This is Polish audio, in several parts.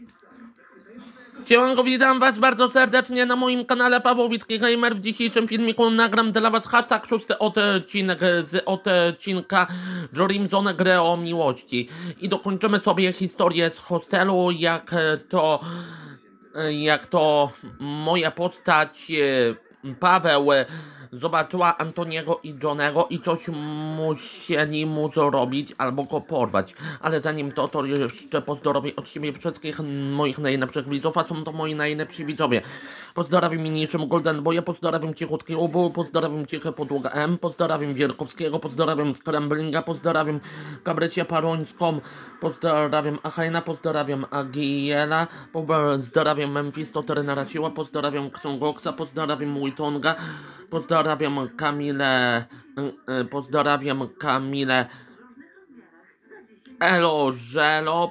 Siemanko, witam was bardzo serdecznie na moim kanale Pawłowicki Gamer. W dzisiejszym filmiku nagram dla was hashtag 6 odcinek z odcinka Dream Zone, grę o miłości. I dokończymy sobie historię z hostelu, jak to moja postać Paweł zobaczyła Antoniego i Johnego i coś musieli mu zrobić albo go porwać. Ale zanim to jeszcze pozdrowię od siebie wszystkich moich najlepszych widzów, a są to moi najlepsi widzowie. Pozdrawiam mniejszym Golden Boya, pozdrawiam Cichutki Ubu, pozdrawiam Cichy Podłoga M, pozdrawiam Wierkowskiego, pozdrawiam Scramblinga, pozdrawiam Kabrycie Parońską, pozdrawiam Achajna, pozdrawiam Agiela, pozdrawiam Memphis, to Trenera Siła, pozdrawiam Ksongoksa, pozdrawiam Witonga, pozdrawiam Kamilę Elo Żelo,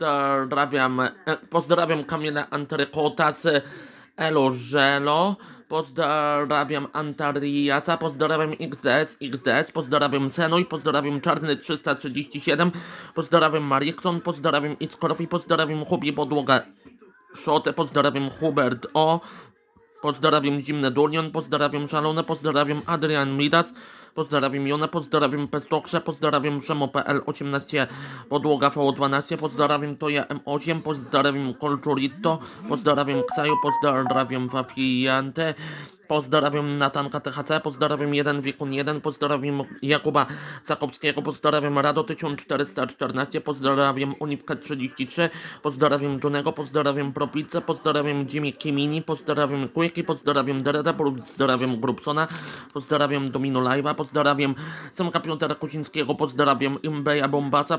pozdrawiam Kamilę Antrykotas Elo Żelo, pozdrawiam Antariasa, pozdrawiam XDS, pozdrawiam Senoj, pozdrawiam Czarny 337, pozdrawiam Marikson, pozdrawiam Ickorow i pozdrawiam Hubi Podłoga Szotę, pozdrawiam Hubert O, pozdrawiam Zimny Durion, pozdrawiam Szalone, pozdrawiam Adrian Midas, pozdrawiam Jona, pozdrawiam Pestokrze, pozdrawiam Szemo.pl 18, Podłoga V12, pozdrawiam Toja M8, pozdrawiam Colchurito, pozdrawiam Ksaju, pozdrawiam Fafiante, pozdrawiam Natanka THC, pozdrawiam 1 pozdrawiam Jakuba Sakowskiego, pozdrawiam Rado 1414, pozdrawiam Uniwkę 33, pozdrawiam Johnego, pozdrawiam Propice, pozdrawiam Jimmy Kimini, pozdrawiam Quickie, pozdrawiam Dereda, pozdrawiam Grubsona, pozdrawiam Domino Live'a, pozdrawiam Semka Piotera Kucińskiego, pozdrawiam Imbeja Bombasa,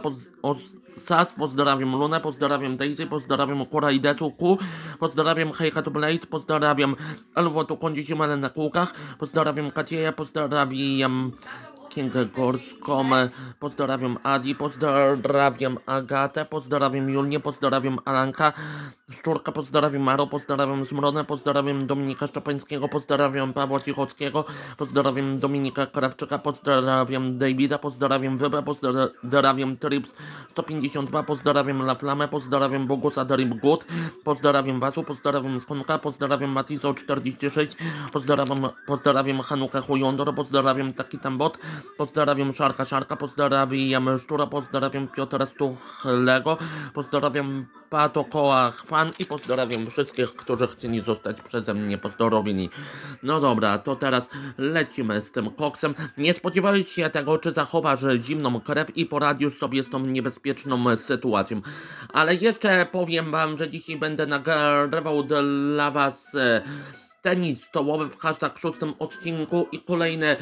pozdrawiam Lunę, pozdrawiam Daisy, pozdrawiam Koraidesu Q, pozdrawiam Hejka to Blade, pozdrawiam Elwotu Kądzici Male na kółkach, pozdrawiam Kacieja, pozdrawiam Kingę Gorską, pozdrawiam Adi, pozdrawiam Agatę, pozdrawiam Julię, pozdrawiam Alanka Szczurka, pozdrawiam Maro, pozdrawiam Zmronę, pozdrawiam Dominika Szczepańskiego, pozdrawiam Pawła Cichockiego, pozdrawiam Dominika Krawczyka, pozdrawiam Davida, pozdrawiam Wybę, pozdrawiam Trips 152, pozdrawiam La Flamę, pozdrawiam Bogusa Drip Good, pozdrawiam Wasu, pozdrawiam Skonka, pozdrawiam Matiso 46, pozdrawiam Hanukę Huyondor, pozdrawiam Taki Tambot, pozdrawiam Szarka, pozdrawiam Szczura, pozdrawiam Piotra Stuchlego, pozdrawiam Patokoła Chwan i pozdrawiam wszystkich, którzy chcieli zostać przeze mnie pozdrowieni. No dobra, to teraz lecimy z tym koksem. Nie spodziewałeś się tego, czy zachowasz zimną krew i poradzisz sobie z tą niebezpieczną sytuacją. Ale jeszcze powiem wam, że dzisiaj będę nagrywał dla was tenis stołowy w hashtag 6 odcinku i kolejny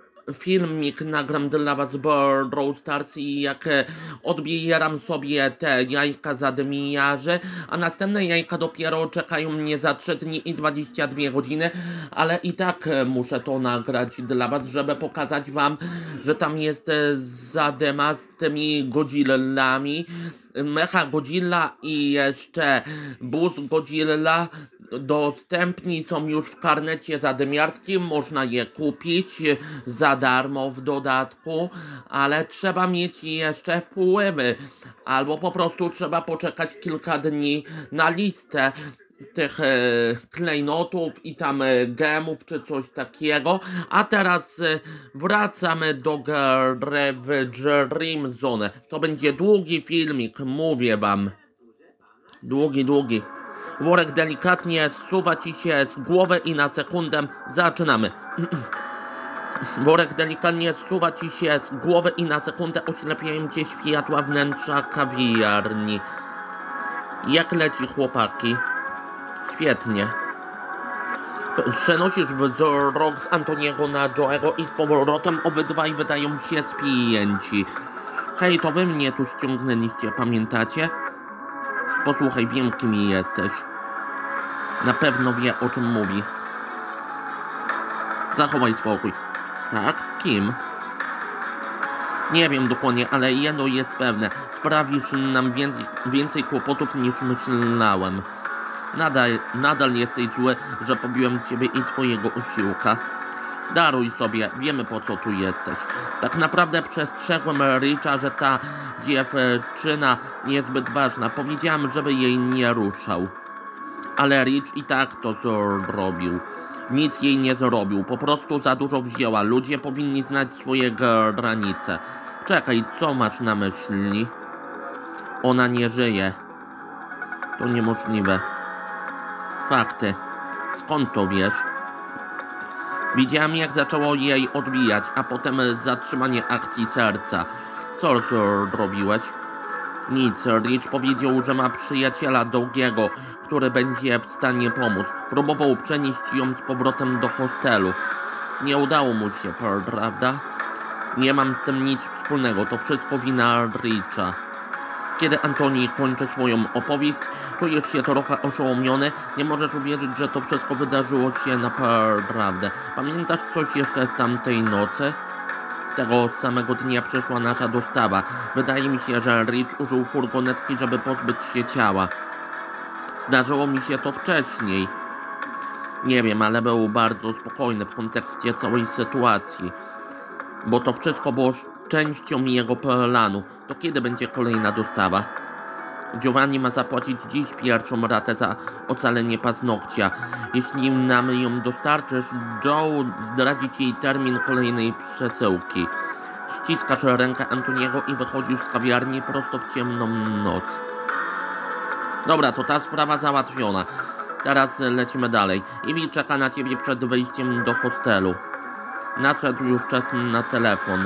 filmik nagram dla was Brawl Stars i jak odbieram sobie te jajka zadmijarzy, a następne jajka dopiero czekają mnie za 3 dni i 22 godziny, ale i tak muszę to nagrać dla was, żeby pokazać wam, że tam jest zadyma z tymi Godzillami, Mecha Godzilla i jeszcze Bus Godzilla. Dostępni są już w karnecie zadymiarskim, można je kupić za darmo w dodatku, ale trzeba mieć jeszcze wpływy, albo po prostu trzeba poczekać kilka dni na listę tych klejnotów i tam gemów czy coś takiego. A teraz wracamy do gry w Dream Zone. To będzie długi filmik, mówię wam. Długi. Worek delikatnie zsuwa ci się z głowy i na sekundę zaczynamy. Worek delikatnie zsuwa ci się z głowy i na sekundę oślepiają cię światła wnętrza kawiarni. Jak leci, chłopaki? Świetnie. Przenosisz wzrok z Antoniego na Joego i z powrotem obydwaj wydają się spięci. Hej, to wy mnie tu ściągnęliście, pamiętacie? Posłuchaj, wiem, kim jesteś. Na pewno wie, o czym mówi. Zachowaj spokój. Tak? Kim? Nie wiem dokładnie, ale jedno jest pewne. Sprawisz nam więcej kłopotów niż myślałem. Nadal jesteś zły, że pobiłem ciebie i twojego osiłka. Daruj sobie, wiemy po co tu jesteś. Tak naprawdę przestrzegłem Richa, że ta dziewczyna niezbyt ważna. Powiedziałem, żeby jej nie ruszał. Ale Rich i tak to zrobił. Nic jej nie zrobił, po prostu za dużo wzięła. Ludzie powinni znać swoje granice. Czekaj, co masz na myśli? Ona nie żyje. To niemożliwe. Fakty. Skąd to wiesz? Widziałem, jak zaczęło jej odbijać, a potem zatrzymanie akcji serca. Co zrobiłeś? Nic. Rich powiedział, że ma przyjaciela Dougiego, który będzie w stanie pomóc. Próbował przenieść ją z powrotem do hostelu. Nie udało mu się, prawda? Nie mam z tym nic wspólnego, to wszystko wina Richa. Kiedy Antoni kończy swoją opowieść, czujesz się trochę oszołomiony. Nie możesz uwierzyć, że to wszystko wydarzyło się naprawdę. Pamiętasz coś jeszcze z tamtej nocy? Tego samego dnia przyszła nasza dostawa. Wydaje mi się, że Rich użył furgonetki, żeby pozbyć się ciała. Zdarzyło mi się to wcześniej. Nie wiem, ale był bardzo spokojny w kontekście całej sytuacji. Bo to wszystko było częścią jego planu. To kiedy będzie kolejna dostawa? Giovanni ma zapłacić dziś pierwszą ratę za ocalenie paznokcia. Jeśli nam ją dostarczysz, Joe zdradzi ci jej termin kolejnej przesyłki. Ściskasz rękę Antoniego i wychodzisz z kawiarni prosto w ciemną noc. Dobra, to ta sprawa załatwiona. Teraz lecimy dalej. Ivy czeka na ciebie przed wejściem do hostelu. Nadszedł już czas na telefon.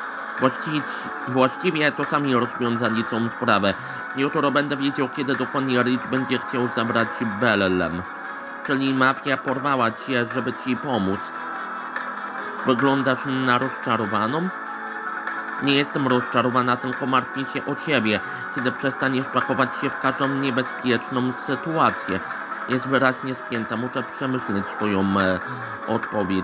Właściwie to sami rozwiązali tą sprawę. Jutro będę wiedział, kiedy dokładnie Rich będzie chciał zabrać Bellem. Czyli mafia porwała cię, żeby ci pomóc. Wyglądasz na rozczarowaną? Nie jestem rozczarowana, tylko martwię się o ciebie, kiedy przestaniesz pakować się w każdą niebezpieczną sytuację. Jest wyraźnie spięta, muszę przemyśleć swoją odpowiedź.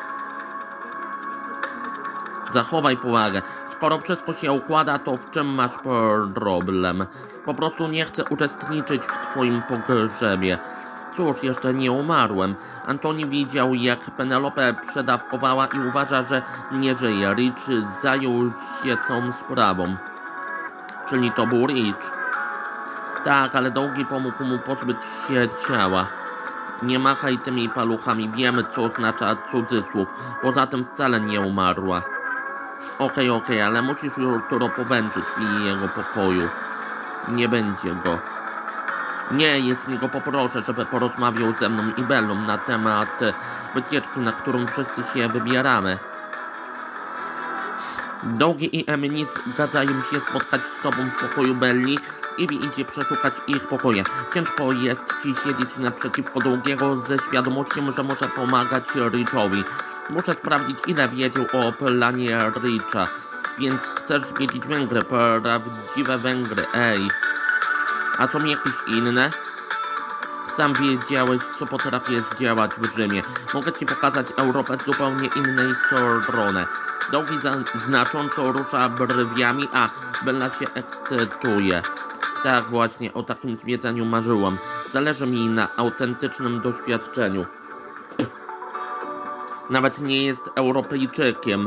Zachowaj powagę. Skoro wszystko się układa, to w czym masz problem? Po prostu nie chcę uczestniczyć w twoim pogrzebie. Cóż, jeszcze nie umarłem. Antoni widział, jak Penelope przedawkowała i uważa, że nie żyje. Rich zajął się całą sprawą. Czyli to był Rich. Tak, ale Dougie pomógł mu pozbyć się ciała. Nie machaj tymi paluchami, wiemy, co oznacza cudzysłów. Poza tym wcale nie umarła. Okej, ale musisz jutro powęczyć w jego pokoju. Nie będzie go. Nie, jeśli go poproszę, żeby porozmawiał ze mną i Bellą na temat wycieczki, na którą wszyscy się wybieramy. Dougie i Emily zgadzają się spotkać z tobą w pokoju Belli. Ivy idzie przeszukać ich pokoje. Ciężko jest ci siedzieć naprzeciwko Dougiego ze świadomością, że może pomagać Richowi. Muszę sprawdzić, ile wiedział o planie Richa. Więc chcesz zwiedzić Węgry, prawdziwe Węgry, ej. A są jakieś inne? Sam wiedziałeś, co potrafię zdziałać w Rzymie. Mogę ci pokazać Europę z zupełnie innej strony. Dougie znacząco rusza brwiami, a Bella się ekscytuje. Tak właśnie, o takim zwiedzaniu marzyłam. Zależy mi na autentycznym doświadczeniu. Nawet nie jest Europejczykiem.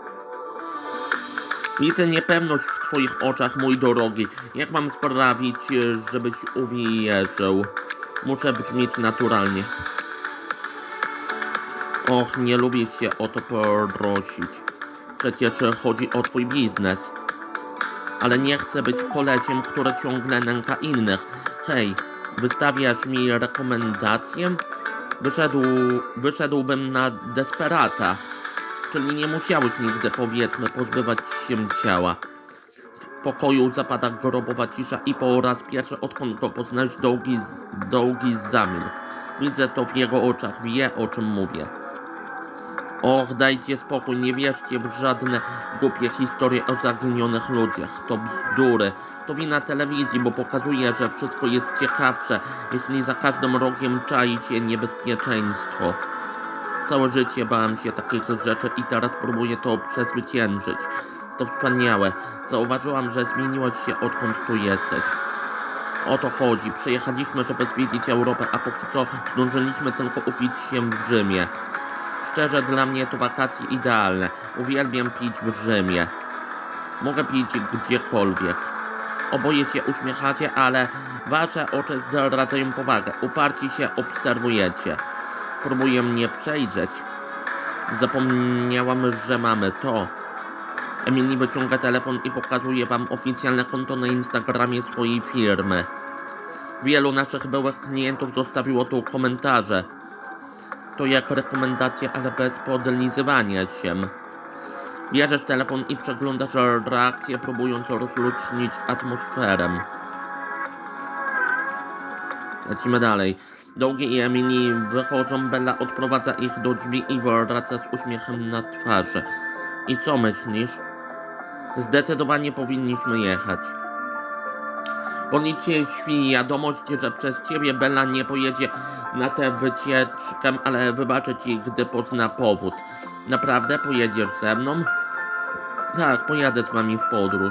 Widzę niepewność w twoich oczach, mój drogi. Jak mam sprawić, żebyś uwierzył? Muszę brzmieć naturalnie. Och, nie lubię się o to prosić. Przecież chodzi o twój biznes. Ale nie chcę być kolesiem, który ciągle nęka innych. Hej, wystawiasz mi rekomendację? Wyszedłbym na desperata. Czyli nie musiałeś nigdy, powiedzmy, pozbywać się ciała. W pokoju zapada grobowa cisza i po raz pierwszy, odkąd go poznałeś, Dougie zamilkł. Widzę to w jego oczach, wie, o czym mówię. Och, dajcie spokój, nie wierzcie w żadne głupie historie o zaginionych ludziach. To bzdury. To wina telewizji, bo pokazuje, że wszystko jest ciekawsze, jeśli za każdym rogiem czai się niebezpieczeństwo. Całe życie bałem się takich rzeczy i teraz próbuję to przezwyciężyć. To wspaniałe. Zauważyłam, że zmieniłaś się, odkąd tu jesteś. O to chodzi. Przyjechaliśmy, żeby zwiedzić Europę, a póki co zdążyliśmy tylko upić się w Rzymie. Szczerze, dla mnie to wakacje idealne. Uwielbiam pić w Rzymie. Mogę pić gdziekolwiek. Oboje się uśmiechacie, ale wasze oczy zdradzają powagę. Uparci się obserwujecie. Próbuję mnie przejrzeć. Zapomniałam, że mamy to. Emily wyciąga telefon i pokazuje wam oficjalne konto na Instagramie swojej firmy. Wielu naszych byłych klientów zostawiło tu komentarze. To jak rekomendacje, ale bez podlizywania się. Bierzesz telefon i przeglądasz reakcję, próbując rozluźnić atmosferę. Lecimy dalej. Dougie i Emily wychodzą, Bella odprowadza ich do drzwi i wraca z uśmiechem na twarzy. I co myślisz? Zdecydowanie powinniśmy jechać. Policja śpi wiadomość, że przez ciebie Bella nie pojedzie na tę wycieczkę, ale wybaczę ci, gdy pozna powód. Naprawdę pojedziesz ze mną? Tak, pojadę z wami w podróż.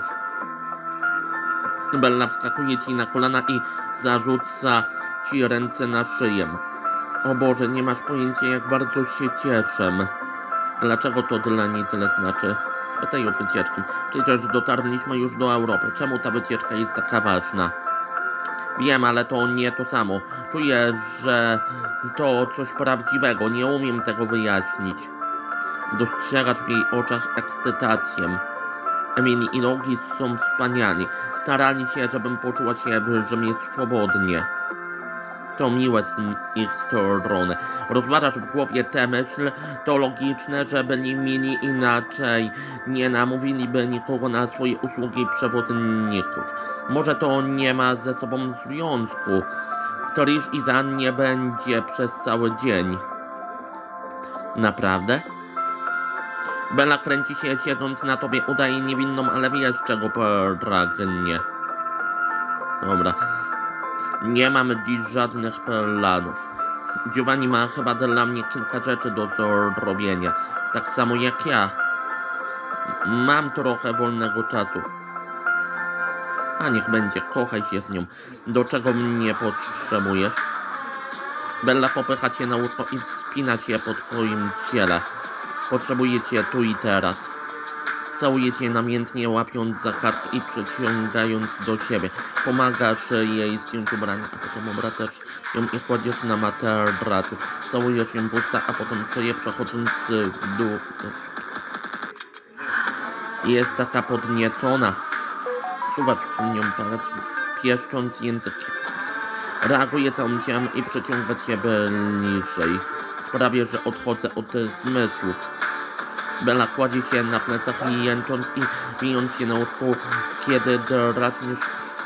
Bella wskakuje ci na kolana i zarzuca ci ręce na szyję. O Boże, nie masz pojęcia, jak bardzo się cieszę. Dlaczego to dla niej tyle znaczy? Spytaj o wycieczkę. Przecież dotarliśmy już do Europy. Czemu ta wycieczka jest taka ważna? Wiem, ale to nie to samo. Czuję, że to coś prawdziwego. Nie umiem tego wyjaśnić. Dostrzegasz w jej oczach ekscytację. Emily i Dougie są wspaniali. Starali się, żebym poczuła się w Rzymie swobodnie. To miłe z ich strony. Rozważasz w głowie tę myśl, to logiczne, że byli mili inaczej. Nie namówiliby nikogo na swoje usługi przewodników. Może to nie ma ze sobą związku. Trish i Zan nie będzie przez cały dzień. Naprawdę? Bella kręci się, siedząc na tobie, udaje niewinną, ale wiesz, czego pragnie. Dobra. Nie mamy dziś żadnych planów. Giovanni ma chyba dla mnie kilka rzeczy do zrobienia. Tak samo jak ja. Mam trochę wolnego czasu. A niech będzie, kochaj się z nią. Do czego mnie potrzebujesz? Bella popycha cię na łóżko i spina się po twoim ciele. Potrzebuję cię tu i teraz. Całuje cię namiętnie, łapiąc za kark i przyciągając do siebie. Pomagasz jej zdjąć ubrania, a potem obracasz ją i kładziesz na materacu. Całujesz ją w usta, a potem szyję, przechodząc w dół. Jest taka podniecona. Suwasz przy nią palec, pieszcząc językiem. Reaguje całym ciałem i przyciąga cię bliżej. Sprawia, że odchodzę od zmysłów. Bella kładzie się na plecach, jęcząc i wijąc się na łóżku, kiedy drażnisz.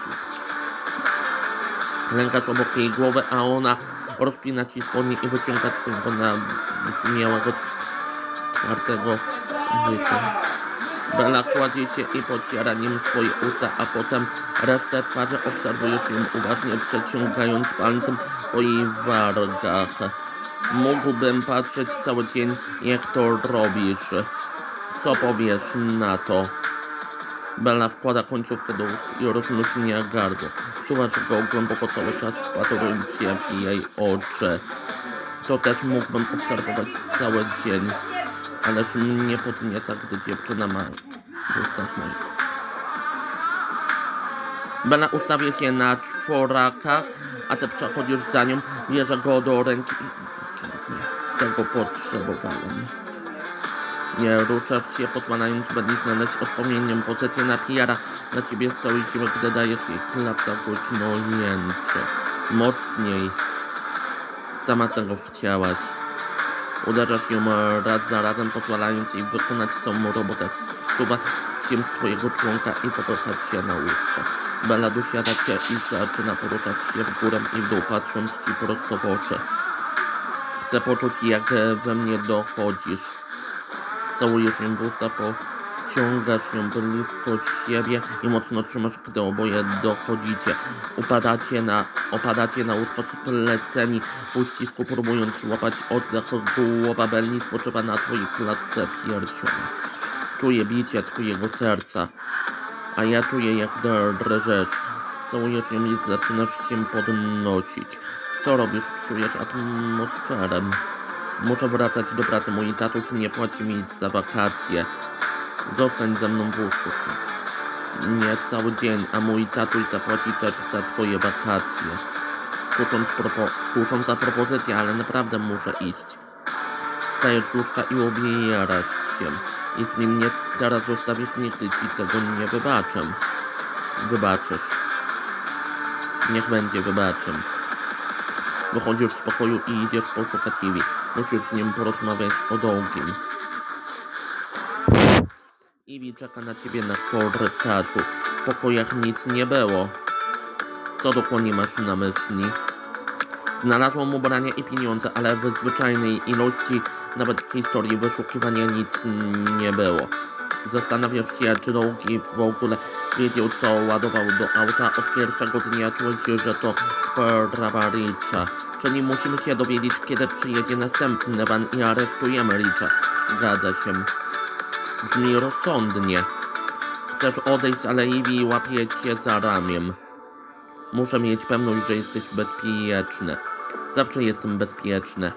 Lękasz obok jej głowy, a ona rozpina ci spodnie i wyciąga twojego nabrzmiałego, twardego życia. Bella kładzie się i pociera nim swoje usta, a potem resztę twarzy obserwujesz ją uważnie, przeciągając palcem po jej wargach. Mógłbym patrzeć cały dzień, jak to robisz. Co powiesz na to? Bella wkłada końcówkę do ust i rozluźnia gardło. Wsuwasz go głęboko cały czas, wpatrując się w jej oczy. To też mógłbym obserwować cały dzień. Ależ mnie podnieca, gdy dziewczyna ma w ustach moich. Bella ustawia się na czworakach, a ty przechodzisz za nią, bierze go do ręki. Tego potrzebowałem. Nie ruszasz się, pozwalając Belli znaleźć odpowiednią pozycję na PR-a. Na ciebie z całej siły, gdy dajesz jej klapsa, głośno jęczy. Mocniej. Sama tego chciałaś. Uderzasz ją raz za razem, pozwalając jej wykonać całą robotę. Suwa się z twojego członka i popychać się na łóżko. Bella dosiada cię i zaczyna poruszać się w górę i w dół, patrząc ci prosto w oczy. Chcę poczuć, jak we mnie dochodzisz. Całujesz ją w usta, pociągasz ją blisko siebie i mocno trzymasz, gdy oboje dochodzicie. Opadacie na łóżko spleceni w uścisku, próbując łapać oddech. Głowa Belli spoczywa na twojej klatce piersiowej. Czuję bicie twojego serca, a ja czuję, jak drżesz. Całujesz ją i zaczynasz się podnosić. Co robisz? Czujesz atmosferę. Muszę wracać do pracy, mój tatuś nie płaci mi za wakacje. Zostań ze mną w łóżku. Nie cały dzień, a mój tatuś zapłaci też za twoje wakacje. Kusząca propozycja, ale naprawdę muszę iść. Wstajesz z łóżka i ubierasz się. Jeśli mnie teraz zostawisz, nigdy ci tego nie wybaczę. Wybaczysz. Niech będzie, wybaczę. Wychodzisz z pokoju i idziesz poszukać Ivy. Musisz z nim porozmawiać o długim. Ivy czeka na ciebie na korytarzu. W pokojach nic nie było. Co dokładnie masz na myśli? Znalazłam ubrania i pieniądze, ale w zwyczajnej ilości nawet w historii wyszukiwania nic nie było. Zastanawiasz się, czy Długi w ogóle wiedział, co ładował do auta. Od pierwszego dnia czułeś, że to sprawa Richa. Czyli musimy się dowiedzieć, kiedy przyjedzie następny van i aresztujemy Richa. Zgadza się. Brzmi rozsądnie. Chcesz odejść, ale Ivy łapie cię za ramię. Muszę mieć pewność, że jesteś bezpieczny. Zawsze jestem bezpieczny.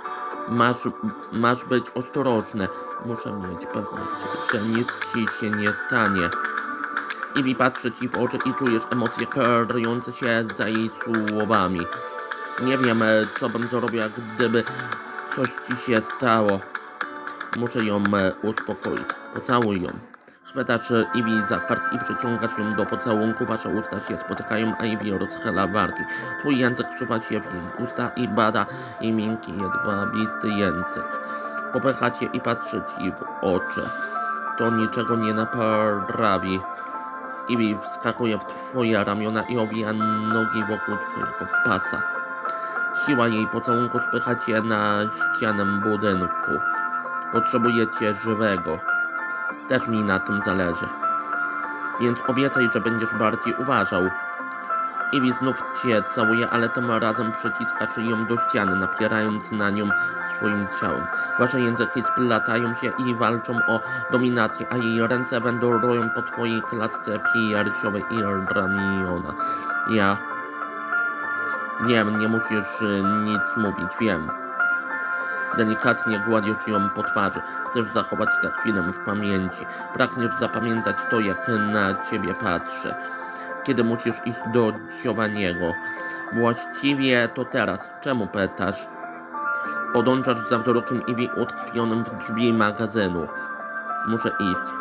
Masz być ostrożny. Muszę mieć pewność, że nic ci się nie stanie. Ivy patrzy ci w oczy i czujesz emocje kierujące się za jej słowami. Nie wiem, co bym zrobiła, gdyby coś ci się stało. Muszę ją uspokoić. Pocałuj ją. Chwytasz Ivy za kark i przyciągasz ją do pocałunku. Wasze usta się spotykają, a Ivy rozchyla wargi. Twój język wsuwa się w jej usta i bada jej miękki, jedwabisty język. Popycha cię i patrzy ci w oczy. To niczego nie naprawi. Ivy wskakuje w twoje ramiona i owija nogi wokół twojego pasa. Siła jej pocałunku spycha cię na ścianę budynku. Potrzebujecie żywego. Też mi na tym zależy. Więc obiecaj, że będziesz bardziej uważał. Ivy znów cię całuje, ale tym razem przyciskasz ją do ściany, napierając na nią swoim ciałem. Wasze języki splatają się i walczą o dominację, a jej ręce wędrują po twojej klatce piersiowej i ramiona. Ja wiem, nie musisz nic mówić, wiem. Delikatnie gładzisz ją po twarzy. Chcesz zachować tę chwilę w pamięci. Pragniesz zapamiętać to, jak na ciebie patrzy. Kiedy musisz iść do Giovanniego. Właściwie to teraz. Czemu pytasz? Podążasz za wzrokiem Ivy utkwionym w drzwi magazynu. Muszę iść.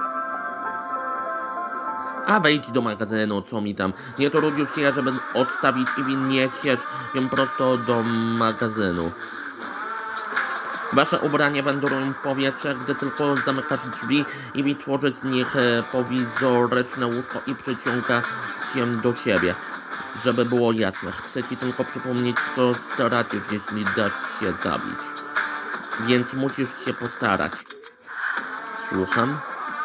A wejdź do magazynu, co mi tam. Nie trudzisz się, żeby odstawić Ivy, niesiesz ją prosto do magazynu. Wasze ubrania wędrują w powietrze, gdy tylko zamykasz drzwi. Ivy tworzy z nich prowizoryczne łóżko i przyciąga się do siebie. Żeby było jasne, chcę ci tylko przypomnieć, co stracisz, jeśli dasz się zabić. Więc musisz się postarać. Słucham?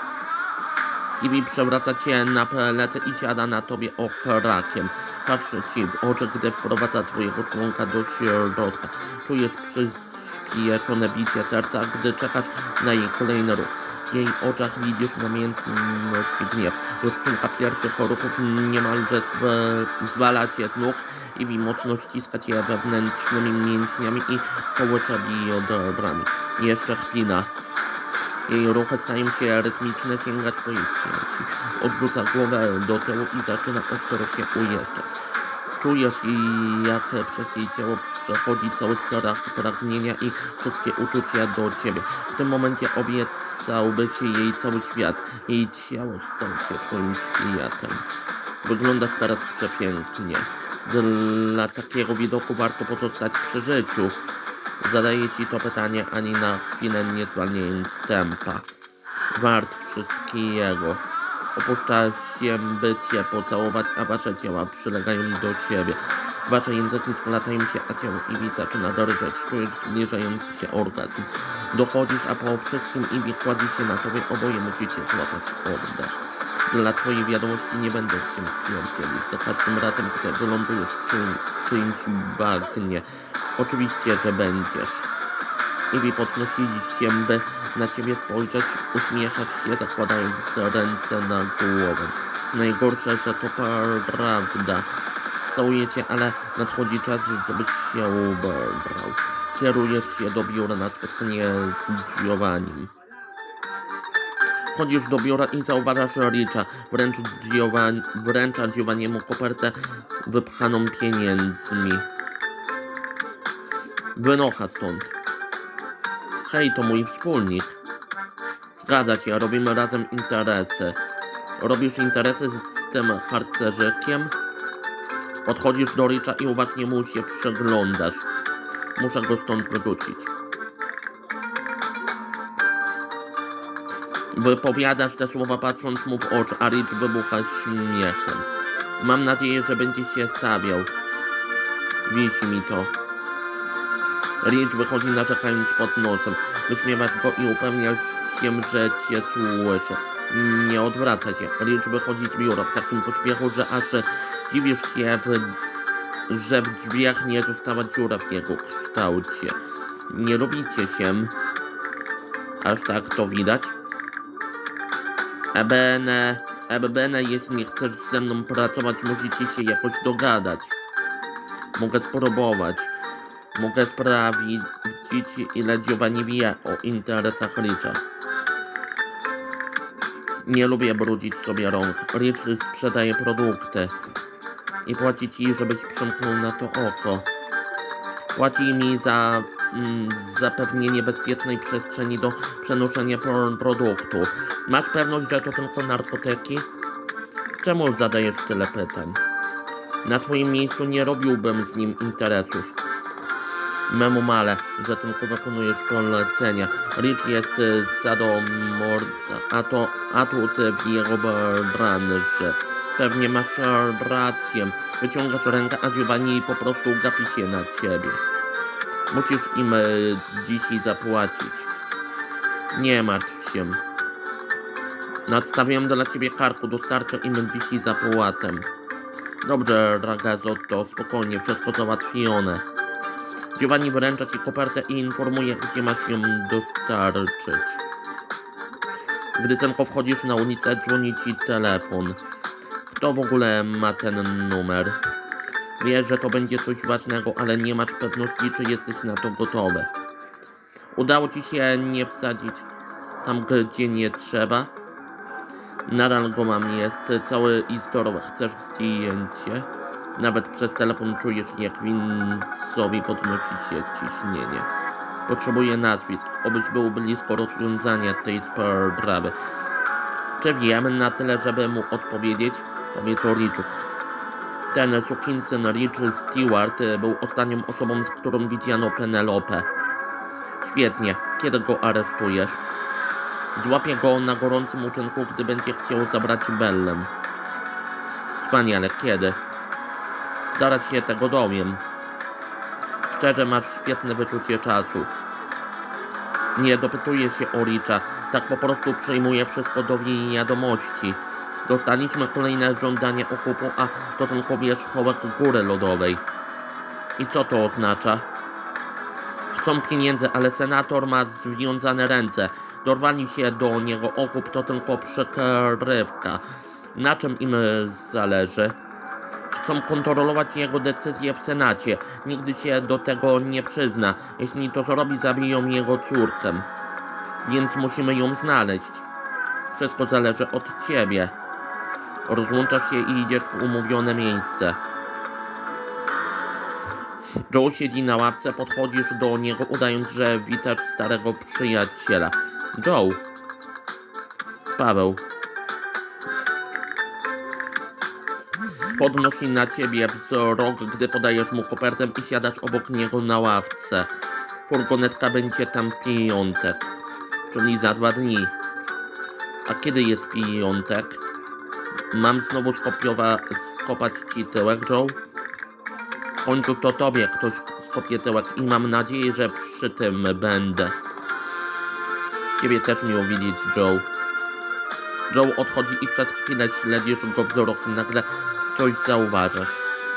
Ivy przewraca cię na plecy i siada na tobie okrakiem. Patrzy ci w oczy, gdy wprowadza twojego członka do środka. Czujesz przyspieszone bicie serca, gdy czekasz na jej kolejny ruch. W jej oczach widzisz namiętność i gniew. Już kilka pierwszych ruchów niemalże zwala cię z nóg. Ivy mocno ściska cię wewnętrznymi mięśniami i kołysze biodrami. Jeszcze chwila. Jej ruchy stają się rytmiczne, sięga twoich pięści. Odrzuca głowę do tyłu i zaczyna ostro się ujeżdżać. Czujesz, jak przez jej ciało przechodzi cały strach pragnienia i wszystkie uczucia do ciebie. W tym momencie obiecałby ci jej cały świat. Jej ciało stało się twoim światem. Wyglądasz teraz przepięknie. Dla takiego widoku warto pozostać przy życiu. Zadaję ci to pytanie ani na chwilę nie zwalniając tempa. Wart wszystkiego. Opuszcza się, by cię pocałować, a wasze ciała przylegają do siebie. Wasze języki splatają się, a ciało Ivy zaczyna drżeć. Czujesz zbliżający się orgazm. Dochodzisz, a po wszystkim Ivy kładzie się na tobie. Oboje musicie złapać oddech. Dla twojej wiadomości nie będę cię pierdzielić. Za każdym razem, gdy wylądujesz w czyimś bagnie. Oczywiście, że będziesz. Ivy podnosi się, by na ciebie spojrzeć. Uśmiechasz się, zakładając ręce na głowę. Najgorsze, że to prawda. Całuję cię, ale nadchodzi czas, żebyś się ubrał. kierujesz się do biura na spotkanie z Giovannim. Chodzisz do biura i zauważasz Richa. Wręcza Giovanniemu kopertę wypchaną pieniędzmi. Wynocha stąd. Hej, to mój wspólnik. Zgadza się, robimy razem interesy. Robisz interesy z tym harcerzykiem? Podchodzisz do Richa i uważnie mu się przyglądasz. Muszę go stąd wyrzucić. Wypowiadasz te słowa patrząc mu w oczy, a Rich wybucha śmiechem. Mam nadzieję, że będzie się stawiał. Wisi mi to. Rich wychodzi narzekając pod nosem. Wyśmiewasz go i upewniasz się, że cię słyszy. Nie odwraca się. Rich wychodzi z biura w takim pośpiechu, że aż dziwisz się, że w drzwiach nie została dziura w jego kształcie. Nie lubicie się. Aż tak to widać. Ebene, jeśli nie chcesz ze mną pracować, musicie się jakoś dogadać. Mogę spróbować. Mogę sprawdzić, ile Giovanni wie o interesach Richa. Nie lubię brudzić sobie rąk. Rich sprzedaje produkty. I płaci ci, żebyś przymknął na to oko. Płaci mi za zapewnienie bezpiecznej przestrzeni do przenoszenia produktu. Masz pewność, że to tylko narkotyki? Czemu zadajesz tyle pytań? Na twoim miejscu nie robiłbym z nim interesów. Memu male, że tylko wykonujesz polecenia. Rich jest atut w jego branży. Pewnie masz rację. Wyciągasz rękę, a Giovanni po prostu gapi się na ciebie. Musisz im dzisiaj zapłacić. Nie martw się. Nadstawiam dla ciebie karku, dostarczę im dzisiaj zapłatę. Dobrze, ragazotto, spokojnie, wszystko załatwione. Giovanni wręcza ci kopertę i informuje, gdzie masz ją dostarczyć. Gdy tylko wchodzisz na ulicę, dzwoni ci telefon. Kto w ogóle ma ten numer? Wiesz, że to będzie coś ważnego, ale nie masz pewności, czy jesteś na to gotowy. Udało ci się nie wsadzić tam, gdzie nie trzeba? Nadal go mam, jest cały i zdrowy. Chcesz zdjęcie? Nawet przez telefon czujesz, jak Vince'owi podnosi się ciśnienie. Potrzebuję nazwisk, obyś był blisko rozwiązania tej sprawy. Czy wiem na tyle, żeby mu odpowiedzieć? Powiedz o Richu. Ten sukinsyn Rich Stewart był ostatnią osobą, z którą widziano Penelope. Świetnie. Kiedy go aresztujesz? Złapię go na gorącym uczynku, gdy będzie chciał zabrać Bellę. Wspaniale. Kiedy? Zaraz się tego dowiem. Szczerze, masz świetne wyczucie czasu. Nie dopytuję się o Richa. Tak po prostu przyjmuję wszystko do wiadomości. Dostaliśmy kolejne żądanie okupu, a to tylko wierzchołek góry lodowej. I co to oznacza? Chcą pieniędzy, ale senator ma związane ręce. Dorwali się do niego, okup to tylko przykrywka. Na czym im zależy? Chcą kontrolować jego decyzje w Senacie. Nigdy się do tego nie przyzna. Jeśli to zrobi, zabiją jego córkę. Więc musimy ją znaleźć. Wszystko zależy od ciebie. Rozłączasz się i idziesz w umówione miejsce. Joe siedzi na ławce, podchodzisz do niego, udając, że witasz starego przyjaciela. Joe. Paweł. Podnosi na ciebie wzrok, gdy podajesz mu kopertę i siadasz obok niego na ławce. Furgonetka będzie tam w piątek, czyli za 2 dni. A kiedy jest piątek? Mam znowu skopać ci tyłek, Joe? W końcu to tobie ktoś skopie tyłek i mam nadzieję, że przy tym będę. Ciebie też miło widzieć, Joe. Joe odchodzi i przez chwilę śledzisz go wzrokiem. Nagle coś zauważasz.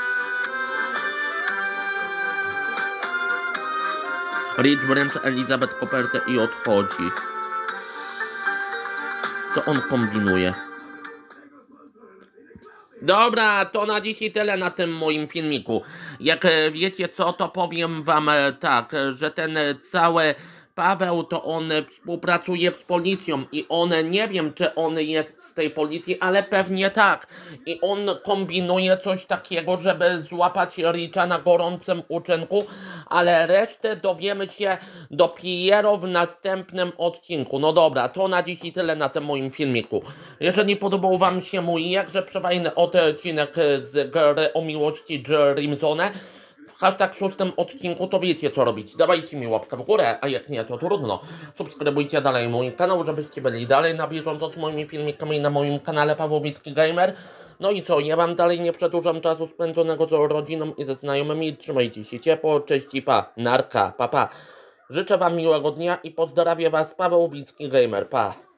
Rich wręcza Elizabeth kopertę i odchodzi. Co on kombinuje? Dobra, to na dzisiaj tyle na tym moim filmiku. Jak wiecie co, to powiem wam tak, że ten cały Paweł to on współpracuje z policją i on, nie wiem czy on jest z tej policji, ale pewnie tak. I on kombinuje coś takiego, żeby złapać Richa na gorącym uczynku, ale resztę dowiemy się dopiero w następnym odcinku. No dobra, to na dzisiaj tyle na tym moim filmiku. Jeżeli podobał wam się mój jakże przefajny odcinek z gry o miłości Dreamzone, w hashtag 6 odcinku, to wiecie co robić. Dawajcie mi łapkę w górę, a jak nie to trudno. Subskrybujcie dalej mój kanał, żebyście byli dalej na bieżąco z moimi filmikami na moim kanale Pawłowicki Gamer. No i co, ja wam dalej nie przedłużam czasu spędzonego z rodziną i ze znajomymi. Trzymajcie się ciepło, cześć i pa, narka, pa pa. Życzę wam miłego dnia i pozdrawiam was Pawłowicki Gamer, pa.